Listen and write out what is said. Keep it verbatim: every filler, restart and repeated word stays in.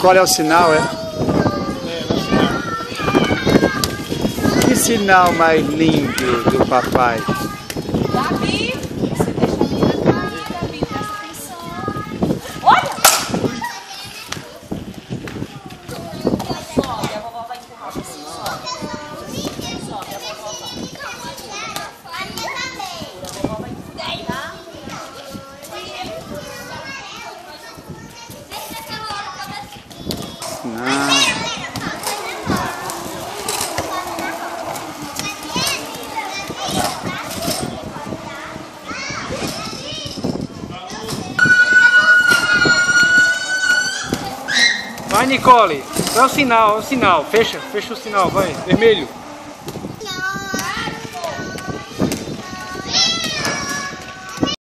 Qual é o sinal, é? Que sinal mais lindo do papai. Gabi, você deixa a menina cair, Gabi, presta atenção. Olha! Sobe, a vovó vai empurrar você. Sobe. Sobe, a vovó vai. A vovó vai empurrar, tá? Não. Vai, Nicole. É o sinal, é o sinal. Fecha, fecha o sinal, vai. Vermelho.